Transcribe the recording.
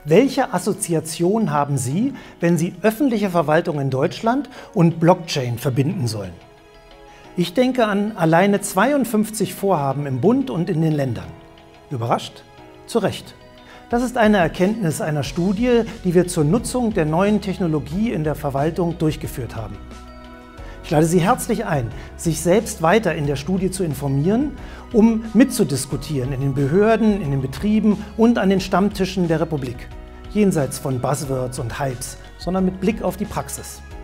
Welche Assoziation haben Sie, wenn Sie öffentliche Verwaltung in Deutschland und Blockchain verbinden sollen? Ich denke an alleine 52 Vorhaben im Bund und in den Ländern. Überrascht? Zu Recht. Das ist eine Erkenntnis einer Studie, die wir zur Nutzung der neuen Technologie in der Verwaltung durchgeführt haben. Ich lade Sie herzlich ein, sich selbst weiter in der Studie zu informieren, um mitzudiskutieren in den Behörden, in den Betrieben und an den Stammtischen der Republik. Jenseits von Buzzwords und Hypes, sondern mit Blick auf die Praxis.